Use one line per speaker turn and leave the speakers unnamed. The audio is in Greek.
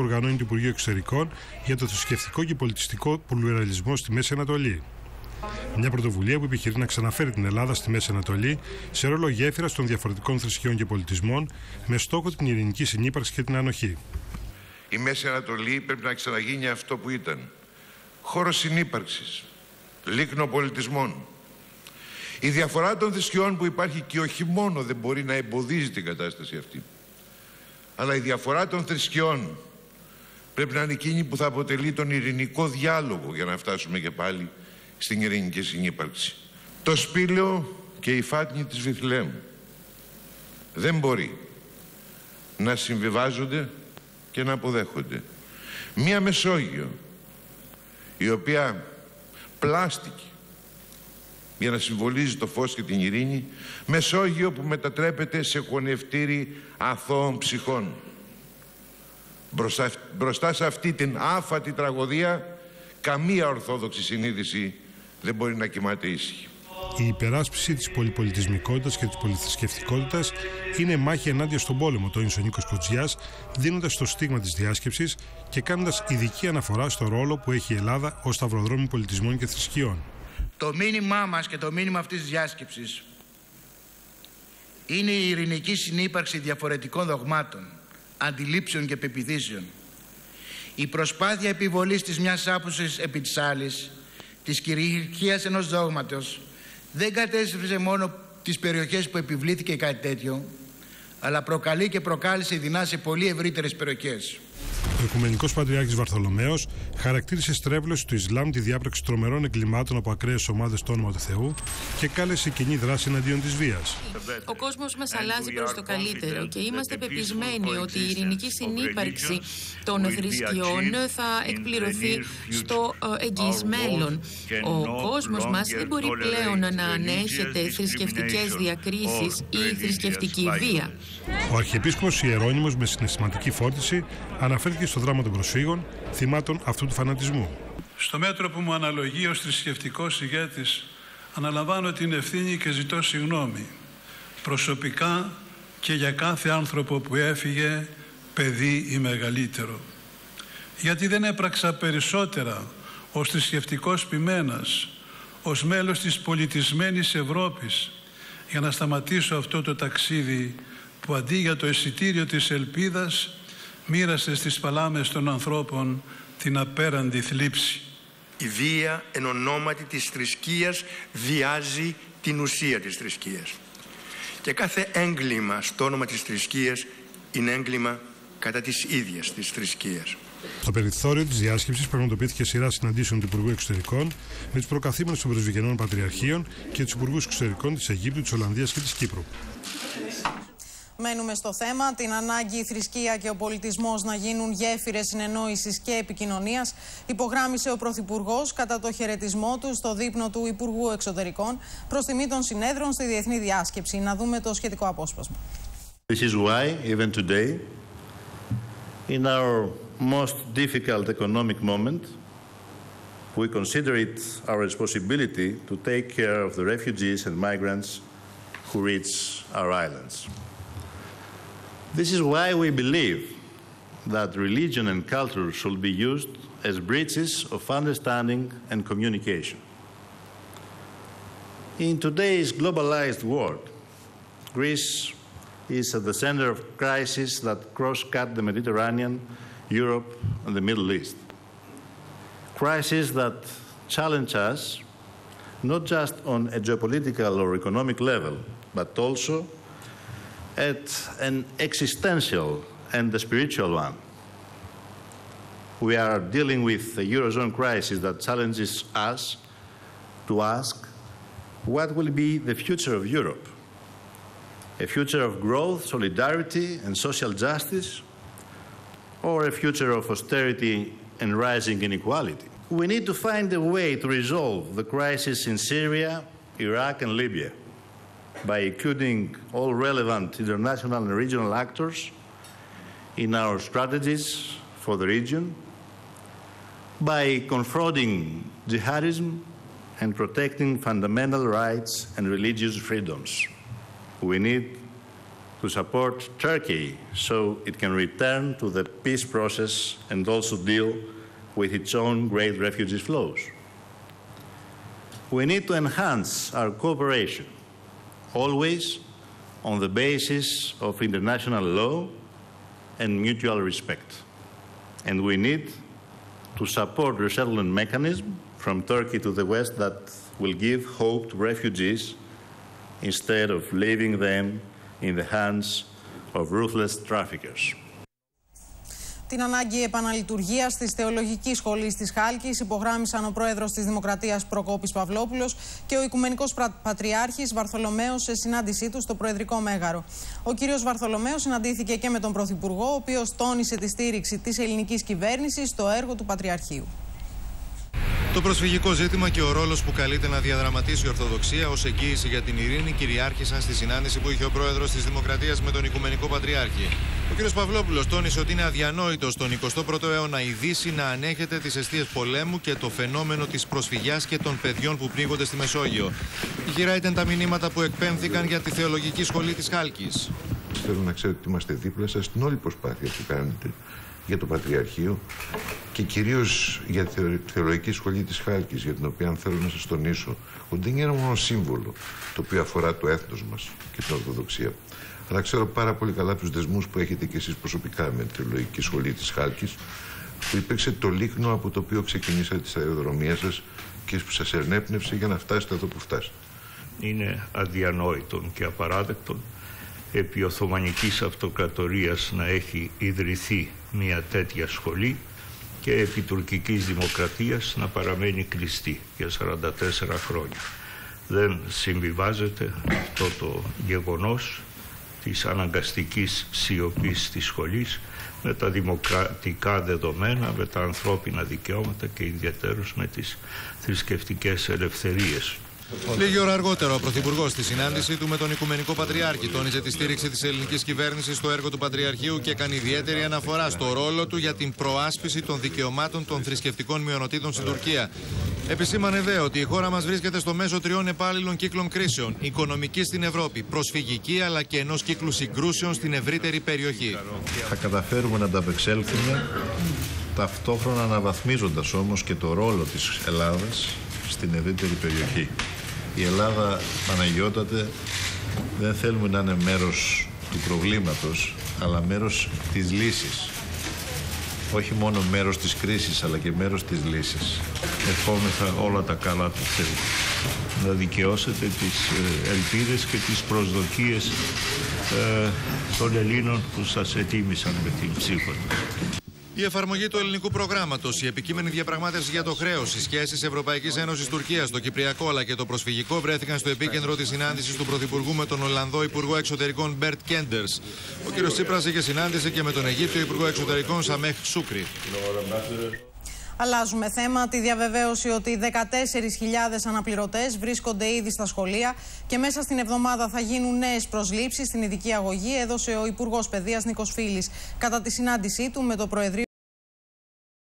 οργανώνει το Υπουργείο Εξωτερικών για το θρησκευτικό και πολιτιστικό πλουραλισμό στη Μέση Ανατολή. Μια πρωτοβουλία που επιχειρεί να ξαναφέρει την Ελλάδα στη Μέση Ανατολή σε ρόλο γέφυρας των διαφορετικών θρησκειών και πολιτισμών, με στόχο την ειρηνική συνύπαρξη και την ανοχή.
Η Μέση Ανατολή πρέπει να ξαναγίνει αυτό που ήταν: χώρος συνύπαρξης, λίκνο πολιτισμών. Η διαφορά των θρησκειών που υπάρχει και όχι μόνο δεν μπορεί να εμποδίζει την κατάσταση αυτή, αλλά η διαφορά των θρησκειών πρέπει να είναι εκείνη που θα αποτελεί τον ειρηνικό διάλογο για να φτάσουμε και πάλι στην ειρηνική συνύπαρξη. Το σπήλαιο και η φάτνη της Βιθλεέμ δεν μπορεί να συμβιβάζονται και να αποδέχονται. Μία Μεσόγειο η οποία πλάστηκε για να συμβολίζει το φως και την ειρήνη, Μεσόγειο που μετατρέπεται σε χωνευτήρι αθώων ψυχών. Μπροστά σε αυτή την άφατη τραγωδία, καμία ορθόδοξη συνείδηση δεν μπορεί να κοιμάται ήσυχη.
Η υπεράσπιση της πολυπολιτισμικότητας και της πολυθρησκευτικότητας είναι μάχη ενάντια στον πόλεμο, τόνισε ο Νίκος Κοτζιάς, δίνοντας το στίγμα της διάσκεψης και κάνοντας ειδική αναφορά στο ρόλο που έχει η Ελλάδα ως σταυροδρόμι πολιτισμών και θρησκειών.
Το μήνυμά μας και το μήνυμα αυτής της διάσκεψης είναι η ειρηνική συνύπαρξη διαφορετικών δογμάτων, αντιλήψεων και πεποιθήσεων. Η προσπάθεια επιβολής της μιας άποψης επί της άλλης, της κυριαρχίας ενός δόγματος, δεν κατέστρεψε μόνο τις περιοχές που επιβλήθηκε κάτι τέτοιο, αλλά προκαλεί και προκάλεσε δεινά σε πολύ ευρύτερες περιοχές.
Ο Οικουμενικός Πατριάρχης Βαρθολομαίος χαρακτήρισε στρέβλωση του Ισλάμ τη διάπραξη τρομερών εγκλημάτων από ακραίες ομάδες στο όνομα του Θεού και κάλεσε κοινή δράση εναντίον της βίας.
Ο κόσμος μας αλλάζει προς το καλύτερο και είμαστε πεπισμένοι ότι η ειρηνική συνύπαρξη των θρησκειών θα εκπληρωθεί στο εγγύς μέλλον. Ο κόσμος μας δεν μπορεί πλέον να ανέχεται θρησκευτικές διακρίσεις ή θρησκευτική βία.
Ο Αρχιεπίσκοπος Ιερώνυμος, με συναισθηματική φόρτιση, αναφέρθηκε στο δράμα των προσφύγων, θυμάτων αυτού του φανατισμού.
Στο μέτρο που μου αναλογεί ως θρησκευτικός ηγέτης, αναλαμβάνω την ευθύνη και ζητώ συγγνώμη προσωπικά και για κάθε άνθρωπο που έφυγε, παιδί ή μεγαλύτερο. Γιατί δεν έπραξα περισσότερα ως θρησκευτικός ποιμένας, ως μέλος της πολιτισμένης Ευρώπης, για να σταματήσω αυτό το ταξίδι που αντί για το εισιτήριο της ελπίδας μοίρασε στις παλάμες των ανθρώπων την απέραντη θλίψη.
Η βία εν ονόματι της θρησκείας βιάζει την ουσία της θρησκείας. Και κάθε έγκλημα στο όνομα της θρησκείας είναι έγκλημα κατά της ίδιας της θρησκείας.
Στο περιθώριο της διάσκεψης πραγματοποιήθηκε σειρά συναντήσεων του Υπουργού Εξωτερικών με τους προκαθήμενους των Πρεσβυγενών Πατριαρχείων και τους Υπουργούς Εξωτερικών της Αιγύπτου, της Ολλανδίας και της Κύπρου.
Μένουμε στο θέμα, την ανάγκη η θρησκεία και ο πολιτισμός να γίνουν γέφυρες συνεννόησης και επικοινωνίας, υπογράμμισε ο Πρωθυπουργός κατά το χαιρετισμό του στο δείπνο του Υπουργού Εξωτερικών προς τιμή των συνέδρων στη Διεθνή Διάσκεψη. Να δούμε το σχετικό απόσπασμα.
This is why, even today, in our most difficult economic moment, we consider it our responsibility to take care of the refugees and migrants who reach our islands. This is why we believe that religion and culture should be used as bridges of understanding and communication. In today's globalized world, Greece is at the center of crises that cross-cut the Mediterranean, Europe, and the Middle East. Crises that challenge us not just on a geopolitical or economic level, but also at an existential and a spiritual one. We are dealing with a Eurozone crisis that challenges us to ask what will be the future of Europe? A future of growth, solidarity, and social justice, or a future of austerity and rising inequality? We need to find a way to resolve the crisis in Syria, Iraq, and Libya by including all relevant international and regional actors in our strategies for the region, by confronting jihadism and protecting fundamental rights and religious freedoms. We need to support Turkey so it can return to the peace process and also deal with its own great refugee flows. We need to enhance our cooperation, always on the basis of international law and mutual respect. And we need to support resettlement mechanism from Turkey to the West that will give hope to refugees instead of leaving them in the hands of ruthless traffickers.
Την ανάγκη επαναλειτουργίας της Θεολογικής Σχολής της Χάλκης υπογράμμισαν ο πρόεδρος της Δημοκρατίας Προκόπης Παυλόπουλος και ο Οικουμενικός Πατριάρχης Βαρθολομαίος σε συνάντησή του στο Προεδρικό Μέγαρο. Ο κύριος Βαρθολομαίος συναντήθηκε και με τον Πρωθυπουργό, ο οποίος τόνισε τη στήριξη της ελληνικής κυβέρνησης στο έργο του Πατριαρχείου.
Το προσφυγικό ζήτημα και ο ρόλος που καλείται να διαδραματίσει η Ορθοδοξία ως εγγύηση για την ειρήνη κυριάρχησαν στη συνάντηση που είχε ο πρόεδρος της Δημοκρατίας με τον Οικουμενικό Πατριάρχη. Ο κ. Παυλόπουλος τόνισε ότι είναι αδιανόητο στον 21ο αιώνα η Δύση να ανέχεται τις αιστείες πολέμου και το φαινόμενο της προσφυγιάς και των παιδιών που πνίγονται στη Μεσόγειο. Ηχηρά ήταν τα μηνύματα που εκπέμφθηκαν για τη Θεολογική Σχολή της Χάλκης.
Θέλω να ξέρετε ότι είμαστε δίπλα σας στην όλη προσπάθεια που κάνετε για το Πατριαρχείο και κυρίως για τη Θεολογική Σχολή της Χάλκης, για την οποία θέλω να σας τονίσω ότι δεν είναι μόνο σύμβολο το οποίο αφορά το έθνος μας και την Ορθοδοξία, αλλά ξέρω πάρα πολύ καλά τους δεσμούς που έχετε και εσείς προσωπικά με τη Θεολογική Σχολή της Χάλκης, που υπήρξε το λίκνο από το οποίο ξεκινήσατε τη σταδιοδρομία σας και που σας ενέπνευσε για να φτάσετε εδώ που φτάσετε.
Είναι αδιανόητον και απαράδεκτον επί Οθωμανικής Αυτοκρατορίας να έχει ιδρυθεί μια τέτοια σχολή και επί τουρκικής δημοκρατίας να παραμένει κλειστή για 44 χρόνια. Δεν συμβιβάζεται αυτό το γεγονός της αναγκαστικής σιωπής της σχολής με τα δημοκρατικά δεδομένα, με τα ανθρώπινα δικαιώματα και ιδιαίτερως με τις θρησκευτικές ελευθερίες.
Λίγη ώρα αργότερα, ο Πρωθυπουργός στη συνάντησή του με τον Οικουμενικό Πατριάρχη τόνιζε τη στήριξη της ελληνικής κυβέρνησης στο έργο του Πατριαρχείου και έκανε ιδιαίτερη αναφορά στο ρόλο του για την προάσπιση των δικαιωμάτων των θρησκευτικών μειονοτήτων στην Τουρκία. Επισήμανε δε ότι η χώρα μας βρίσκεται στο μέσο 3 επάλληλων κύκλων κρίσεων: οικονομική στην Ευρώπη, προσφυγική αλλά και ενός κύκλου συγκρούσεων στην ευρύτερη περιοχή.
Θα καταφέρουμε να ανταπεξέλθουμε, ταυτόχρονα αναβαθμίζοντας όμως και το ρόλο της Ελλάδας στην ευρύτερη περιοχή. Η Ελλάδα, Παναγιώτατε, δεν θέλουμε να είναι μέρος του προβλήματος, αλλά μέρος της λύσης. Όχι μόνο μέρος της κρίσης, αλλά και μέρος της λύσης.
Ευχόμεθα όλα τα καλά του Θεού. Να δικαιώσετε τις ελπίδες και τις προσδοκίες των Ελλήνων που σας ετοίμησαν με την ψήφο τους.
Η εφαρμογή του ελληνικού προγράμματος, η επικείμενη διαπραγμάτευση για το χρέος, οι σχέσεις Ευρωπαϊκής Ένωσης Τουρκίας, το Κυπριακό αλλά και το προσφυγικό βρέθηκαν στο επίκεντρο της συνάντησης του Πρωθυπουργού με τον Ολλανδό Υπουργό Εξωτερικών Μπερτ Κέντερς. Ο κ. Τσίπρας είχε συνάντηση και με τον Αιγύπτιο Υπουργό Εξωτερικών Σαμέχ Σούκρι.
Αλλάζουμε θέμα. Τη διαβεβαίωση ότι 14.000 αναπληρωτές βρίσκονται ήδη στα σχολεία και μέσα στην εβδομάδα θα γίνουν νέες προσλήψεις στην ειδική αγωγή, έδωσε ο Υπουργός Παιδείας Νίκος Φίλης κατά τη συνάντησή του με το Προεδρείο.